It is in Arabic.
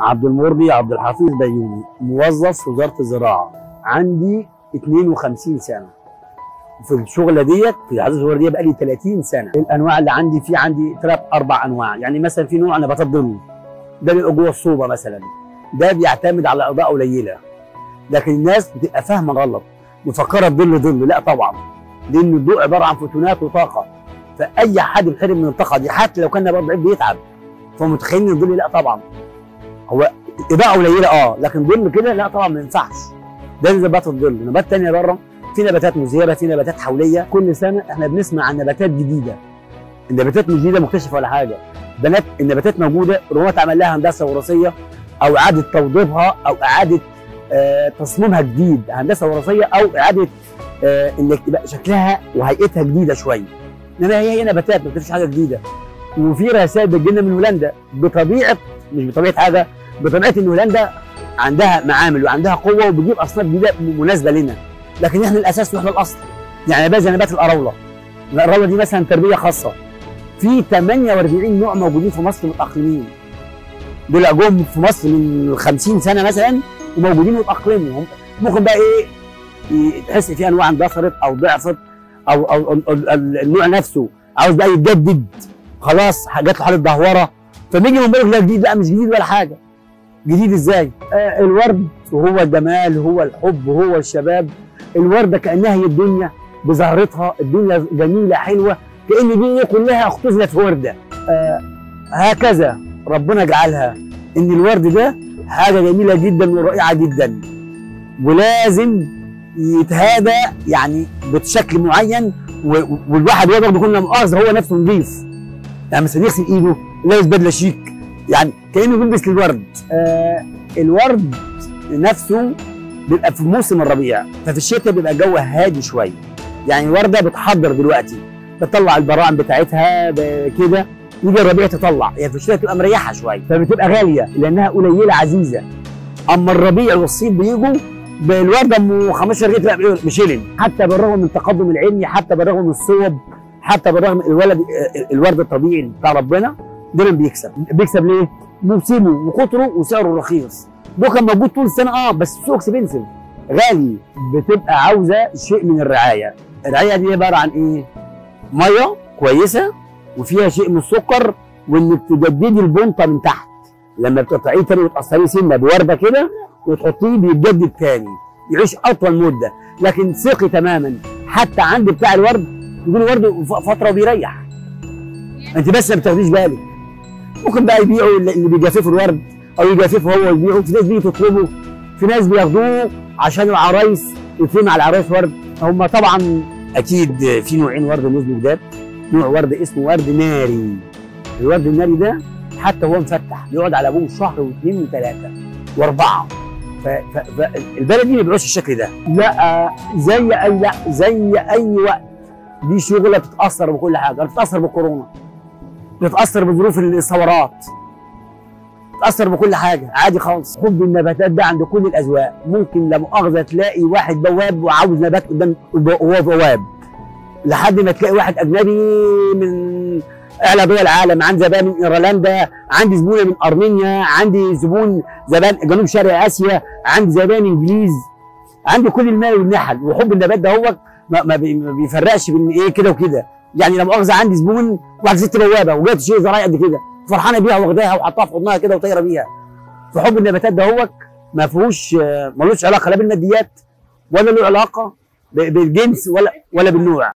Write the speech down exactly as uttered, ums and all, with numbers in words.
عبد المرضي عبد الحفيظ بيومي، موظف في وزارة الزراعة، عندي اتنين وخمسين سنة. في الشغلة ديت في العدد الصغيرة دي بقى لي تلاتين سنة. الأنواع اللي عندي في عندي ثلاث أربع أنواع، يعني مثلا في نوع نباتات ظل، ده بيبقى جوه الصوبة مثلا، ده بيعتمد على إضاءة قليلة، لكن الناس بتبقى فاهمة غلط، مفكرة الظل ظل، لا طبعا، لأن الضوء عبارة عن فوتونات وطاقة، فأي حد بيتحرم من الطاقة دي حتى لو كان نبات ضعيف بيتعب، فمتخيلين ان الظل لا طبعا. هو اضاءه قليله اه، لكن ظل كده لا طبعا ما ينفعش. ده نبات الظل. نبات ثانيه بره، في نباتات مزهره، في نباتات حوليه. كل سنه احنا بنسمع عن نباتات جديده. النباتات مش جديده مكتشفه ولا حاجه، بنات النباتات موجوده، ربما اتعمل لها هندسه وراثيه او اعاده توظيفها او اعاده آه تصميمها جديد، هندسه وراثيه او اعاده آه ان تبقى شكلها وهيئتها جديده شويه. انما هي هي نباتات ما فيش حاجه جديده. وفي رسائل بتجيلنا من هولندا بطبيعه، مش بطبيعه حاجه، بطبيعه ان هولندا عندها معامل وعندها قوه وبتجيب اصناف جديده مناسبه لنا، لكن احنا الاساس واحنا الاصل. يعني نبات زي نبات القراوله، القراوله دي مثلا تربيه خاصه، في تمنية وأربعين نوع موجودين في مصر متاقلمين. دول جم في مصر من خمسين سنه مثلا وموجودين متاقلمين. ممكن بقى ايه تحس في انواع اندثرت او ضعفت او او النوع نفسه عاوز بقى يتجدد، خلاص جات له حاله دهوره، فبيجي من بره لا جديد، لا مش جديد ولا حاجه. جديد ازاي؟ آه الورد وهو الجمال، هو الحب، هو الشباب. الورده كانها هي الدنيا بزهرتها، الدنيا جميله حلوه، كان الدنيا كلها اختزلت في ورده. آه هكذا ربنا جعلها، ان الورد ده حاجه جميله جدا ورائعه جدا، ولازم يتهادى يعني بشكل معين، والواحد يقدر يكون لا مؤاخذه هو نفسه نظيف. يعني مثلا يغسل ايده، لابس بدله شيك، يعني كانه بيلبس للورد. آه الورد نفسه بيبقى في موسم الربيع، ففي الشتاء بيبقى الجو هادي شويه. يعني الورده بتحضر دلوقتي، بتطلع البراعم بتاعتها كده، يجي الربيع تطلع، يعني في الشتاء تبقى مريحه شويه، فبتبقى غاليه لانها قليله عزيزه. اما الربيع والصيف بيجوا بالورده ام خمستاشر رغيف بشيلن، حتى بالرغم من التقدم العلمي، حتى بالرغم من الصوب، حتى بالرغم من الولد الورد الطبيعي بتاع ربنا، دول بيكسب. بيكسب ليه؟ موسمه وقطره وسعره رخيص. ده كان موجود طول السنه اه، بس سوق اكسبنسيف غالي، بتبقى عاوزه شيء من الرعايه. الرعايه دي عباره عن ايه؟ ميه كويسه وفيها شيء من السكر، وانك تجددي البنطه من تحت. لما بتقطعيه تاني وتقصريه سنه بورده كده وتحطيه بيتجدد تاني، يعيش اطول مده. لكن ثقي تماما حتى عند بتاع الورد يقول ورد فتره وبيريح، انت بس ما بتاخديش بالك. ممكن بقى يبيعوا اللي بيجاففوا الورد او يجاففوا هو يبيعوا، في ناس بيجي تطلبوا، في ناس بياخدوه عشان العرايس يترمي على العرايس ورد. هم طبعا اكيد في نوعين ورد نزلوا جداد، نوع ورد اسمه ورد ناري. الورد الناري ده حتى هو مفتح بيقعد على ابوه شهر واثنين وثلاثه واربعه، فالبلد دي ما بيبيعوش الشكل ده. لا زي اي لا زي اي وقت دي شغله بتتاثر بكل حاجه، بتتاثر بالكورونا، بتتاثر بظروف الثورات، بتتاثر بكل حاجه عادي خالص. حب النباتات ده عند كل الاذواق. ممكن لا مؤاخذه تلاقي واحد بواب وعاوز نبات قدام وهو بواب، لحد ما تلاقي واحد اجنبي من اعلى دول العالم. عندي زبائن من ايرلندا، عندي زبونه من ارمينيا، عندي زبون زبائن جنوب شرق اسيا، عندي زبائن انجليز، عندي كل المال والنحل. وحب النبات ده هو ما, ما بيفرقش بين ايه كده وكده. يعني لا مؤاخذه عندي زبون واحد ست بوابه وجات تشيل زراعي قد كده، فرحانه بيها واخداها وحطها في حضنها كده وطايره بيها. فحب النباتات ده هو ما فيهوش ملوش علاقه لا بالماديات ولا له علاقه بالجنس ولا ولا بالنوع.